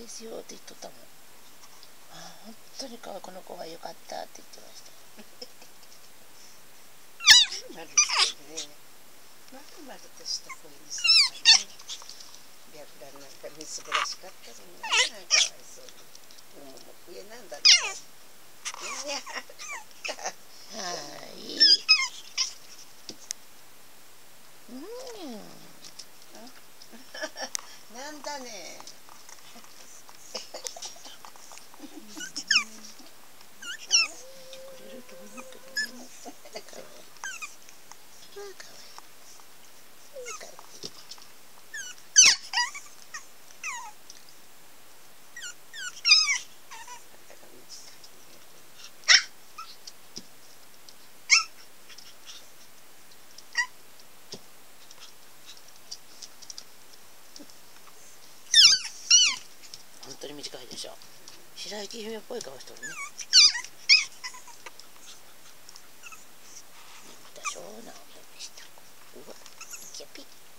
ですよって言っとったもん。本当にこの子が良かったって言ってました。 まるってね、まるまるとした子にさったね。白蘭なんかみすぼらしかったのにな、かわいそうに。もも上なんだね。いや、 はい。 なんだね。 くれると思うけどね。かわいい。かわいい。かわいい。本当に短いでしょ。白雪姫っぽい顔してるね。でしょ、なんでした。うわ、キャピッ。